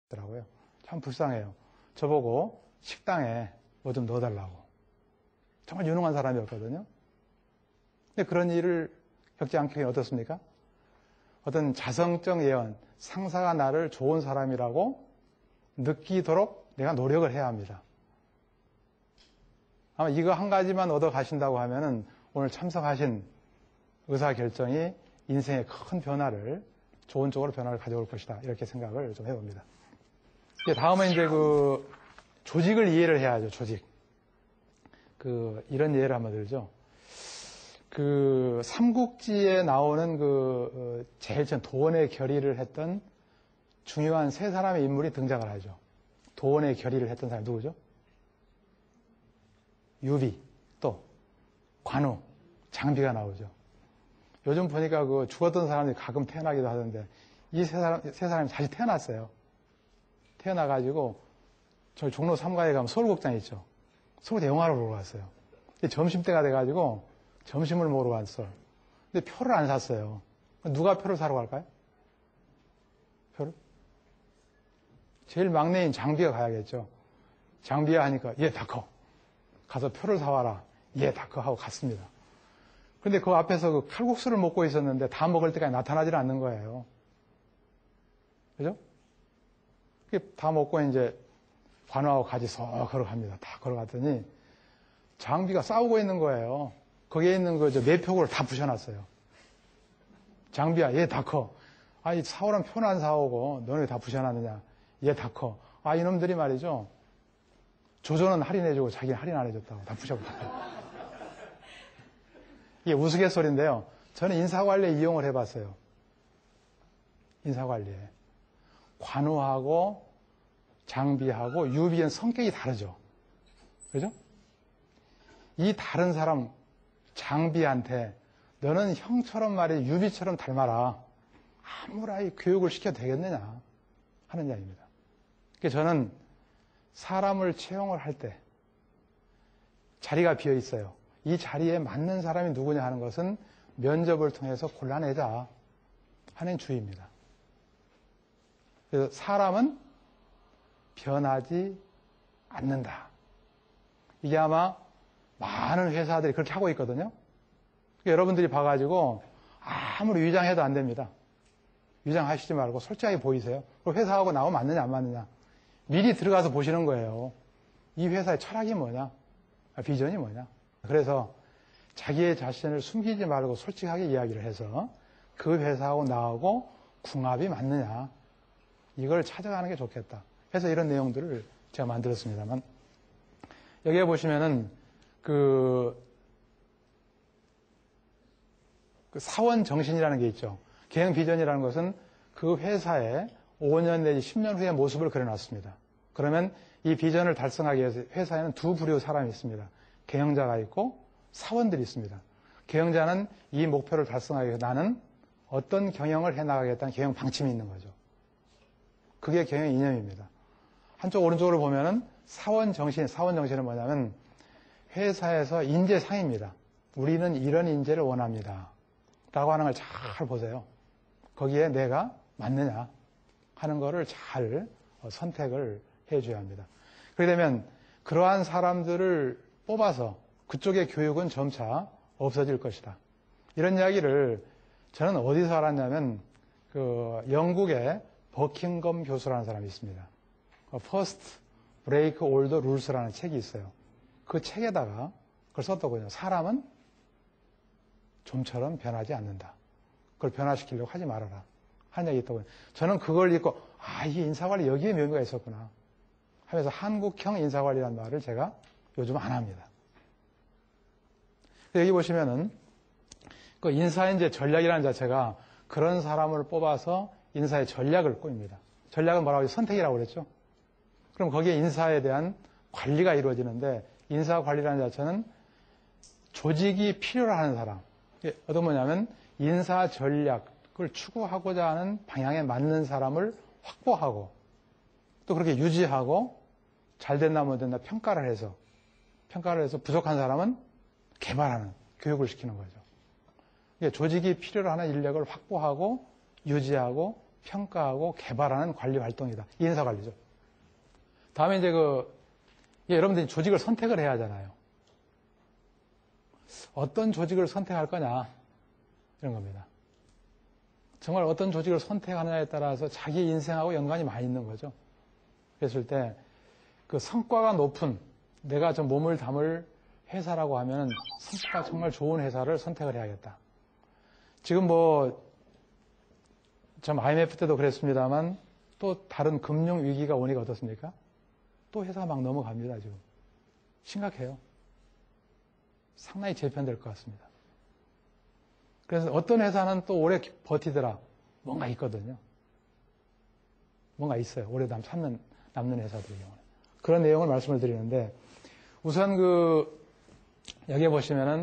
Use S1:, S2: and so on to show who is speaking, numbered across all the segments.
S1: 더라고요. 참 불쌍해요. 저보고 식당에 뭐 좀 넣어달라고. 정말 유능한 사람이었거든요. 근데 그런 일을 겪지 않게 어떻습니까? 어떤 자성적 예언, 상사가 나를 좋은 사람이라고 느끼도록 내가 노력을 해야 합니다. 아마 이거 한 가지만 얻어 가신다고 하면은 오늘 참석하신 의사결정이 인생의 큰 변화를, 좋은 쪽으로 변화를 가져올 것이다. 이렇게 생각을 좀 해봅니다. 다음은 이제 조직을 이해를 해야죠, 조직. 이런 예를 한번 들죠. 삼국지에 나오는 제일 전 도원의 결의를 했던 중요한 세 사람의 인물이 등장을 하죠. 도원의 결의를 했던 사람이 누구죠? 유비, 또 관우, 장비가 나오죠. 요즘 보니까 죽었던 사람이 가끔 태어나기도 하던데 이 세 사람이 다시 태어났어요. 태어나가지고 저희 종로 3가에 가면 서울극장 있죠. 서울대 영화를 보러 갔어요. 점심때가 돼가지고 점심을 먹으러 갔어. 근데 표를 안 샀어요. 누가 표를 사러 갈까요? 표를? 제일 막내인 장비가 가야겠죠. 장비가 하니까 예, 닥커. 가서 표를 사와라. 예, 닥커 하고 갔습니다. 그런데 그 앞에서 칼국수를 먹고 있었는데 다 먹을 때까지 나타나질 않는 거예요. 그죠? 다 먹고 이제 관우하고 같이 서 걸어갑니다. 다 걸어갔더니 장비가 싸우고 있는 거예요. 거기에 있는 매표구를 다 부셔놨어요. 장비야, 얘 다 커. 아니, 사오란 표는 안 사오고 너네 다 부셔놨느냐. 얘 다 커. 이놈들이 말이죠. 조조는 할인해주고 자기는 할인 안 해줬다고 다 부셔버렸어요. 이게 우스갯소리인데요. 저는 인사관리에 이용을 해봤어요. 인사관리에. 관우하고 장비하고 유비는 성격이 다르죠. 그죠? 이 다른 사람, 장비한테 너는 형처럼 말이야, 유비처럼 닮아라. 아무리 교육을 시켜도 되겠느냐 하는 이야기입니다. 그래서 저는 사람을 채용을 할 때 자리가 비어 있어요. 이 자리에 맞는 사람이 누구냐 하는 것은 면접을 통해서 골라내자 하는 주의입니다. 그래서 사람은 변하지 않는다. 이게 아마 많은 회사들이 그렇게 하고 있거든요. 그러니까 여러분들이 봐가지고 아무리 위장해도 안 됩니다. 위장하시지 말고 솔직하게 보이세요. 회사하고 나오면 맞느냐 안 맞느냐. 미리 들어가서 보시는 거예요. 이 회사의 철학이 뭐냐? 비전이 뭐냐? 그래서 자기의 자신을 숨기지 말고 솔직하게 이야기를 해서 그 회사하고 나하고 궁합이 맞느냐. 이걸 찾아가는 게 좋겠다. 해서 이런 내용들을 제가 만들었습니다만 여기에 보시면은 사원 정신이라는 게 있죠. 계형 비전이라는 것은 그 회사의 5년 내지 10년 후의 모습을 그려놨습니다. 그러면 이 비전을 달성하기 위해서 회사에는 두 부류의 사람이 있습니다. 계형자가 있고 사원들이 있습니다. 계형자는 이 목표를 달성하기 위해서 나는 어떤 경영을 해나가겠다는 경영 방침이 있는 거죠. 그게 경영 이념입니다. 한쪽 오른쪽으로 보면은 사원 정신은 뭐냐면 회사에서 인재상입니다. 우리는 이런 인재를 원합니다. 라고 하는 걸 잘 보세요. 거기에 내가 맞느냐 하는 거를 잘 선택을 해줘야 합니다. 그렇게 되면 그러한 사람들을 뽑아서 그쪽의 교육은 점차 없어질 것이다. 이런 이야기를 저는 어디서 알았냐면 영국의 버킹엄 교수라는 사람이 있습니다. First Break All the Rules라는 책이 있어요. 그 책에다가 그걸 썼더군요. 사람은 좀처럼 변하지 않는다. 그걸 변화시키려고 하지 말아라. 하는 얘기 있더군요. 저는 그걸 읽고 이 인사관리 여기에 묘미가 있었구나 하면서 한국형 인사관리라는 말을 제가 요즘 안 합니다. 여기 보시면은 인사의 이제 전략이라는 자체가 그런 사람을 뽑아서 인사의 전략을 꾸밉니다. 전략은 뭐라고 하죠? 선택이라고 그랬죠. 그럼 거기에 인사에 대한 관리가 이루어지는데 인사 관리라는 자체는 조직이 필요로 하는 사람. 어떤 뭐냐면 인사 전략을 추구하고자 하는 방향에 맞는 사람을 확보하고 또 그렇게 유지하고 잘 됐나 못 됐나 평가를 해서 부족한 사람은 개발하는, 교육을 시키는 거죠. 조직이 필요로 하는 인력을 확보하고 유지하고 평가하고 개발하는 관리 활동이다. 이 인사 관리죠. 다음에 이제 여러분들이 조직을 선택을 해야 하잖아요. 어떤 조직을 선택할 거냐, 이런 겁니다. 정말 어떤 조직을 선택하느냐에 따라서 자기 인생하고 연관이 많이 있는 거죠. 그랬을 때, 그 성과가 높은, 내가 좀 몸을 담을 회사라고 하면 성과가 정말 좋은 회사를 선택을 해야겠다. 지금 좀 IMF 때도 그랬습니다만, 또 다른 금융 위기가 오니까 어떻습니까? 또 회사가 막 넘어갑니다, 지금. 심각해요. 상당히 재편될 것 같습니다. 그래서 어떤 회사는 또 오래 버티더라. 뭔가 있거든요. 뭔가 있어요. 오래 남는 회사들의 경우는. 그런 내용을 말씀을 드리는데, 우선 여기에 보시면은,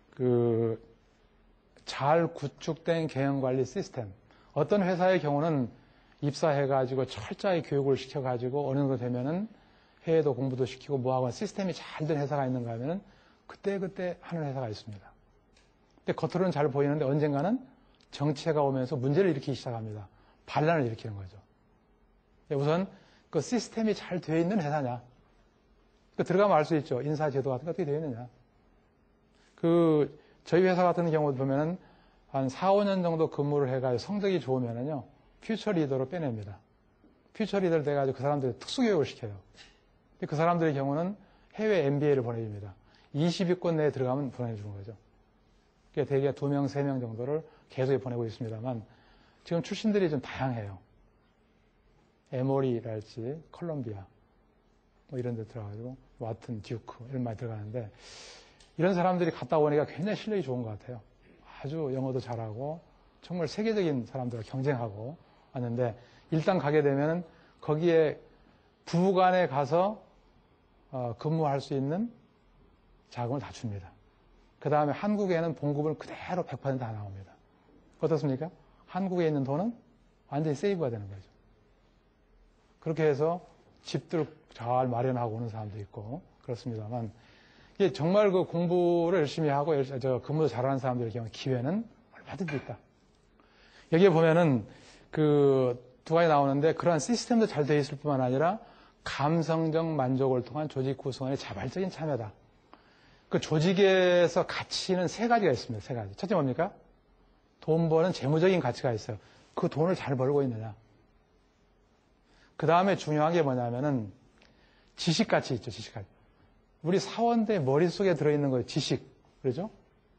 S1: 잘 구축된 경영관리 시스템. 어떤 회사의 경우는 입사해가지고 철저히 교육을 시켜가지고 어느 정도 되면은 해외도 공부도 시키고 뭐하고 시스템이 잘 된 회사가 있는가 하면은 그때 하는 회사가 있습니다. 근데 겉으로는 잘 보이는데 언젠가는 정체가 오면서 문제를 일으키기 시작합니다. 반란을 일으키는 거죠. 우선 그 시스템이 잘 되어 있는 회사냐. 들어가면 알 수 있죠. 인사제도 같은 게 어떻게 되어 있느냐. 저희 회사 같은 경우도 보면은 한 4, 5년 정도 근무를 해가지고 성적이 좋으면은요, 퓨처 리더로 빼냅니다. 퓨처 리더를 돼가지고 그 사람들이 특수교육을 시켜요. 그 사람들의 경우는 해외 MBA를 보내줍니다. 20위권 내에 들어가면 보내주는 거죠. 대개 2명, 3명 정도를 계속 보내고 있습니다만, 지금 출신들이 좀 다양해요. 에모리랄지, 컬럼비아, 이런 데 들어가지고, 와튼, 듀크, 이런 많이 들어가는데, 이런 사람들이 갔다 오니까 굉장히 실력이 좋은 것 같아요. 아주 영어도 잘하고, 정말 세계적인 사람들과 경쟁하고 왔는데, 일단 가게 되면 거기에 부부간에 가서 근무할 수 있는 자금을 다 줍니다. 그 다음에 한국에는 봉급을 그대로 100% 다 나옵니다. 어떻습니까? 한국에 있는 돈은 완전히 세이브가 되는 거죠. 그렇게 해서 집들 잘 마련하고 오는 사람도 있고 그렇습니다만, 이게 정말 공부를 열심히 하고 근무도 잘하는 사람들의 경우 기회는 얼마든지 있다. 여기에 보면은 두 가지 나오는데, 그러한 시스템도 잘 되어 있을 뿐만 아니라 감성적 만족을 통한 조직 구성원의 자발적인 참여다. 그 조직에서 가치는 3가지가 있습니다. 3가지. 첫째 뭡니까? 돈 버는 재무적인 가치가 있어요. 그 돈을 잘 벌고 있느냐. 그 다음에 중요한 게 뭐냐면은 지식가치 있죠. 지식가치. 우리 사원들 머릿속에 들어있는 거예요. 지식. 그렇죠?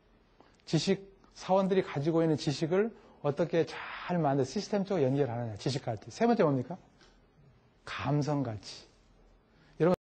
S1: 사원들이 가지고 있는 지식을 어떻게 잘 만든 시스템적으로 연결하느냐. 지식가치. 세 번째 뭡니까? 감성가치.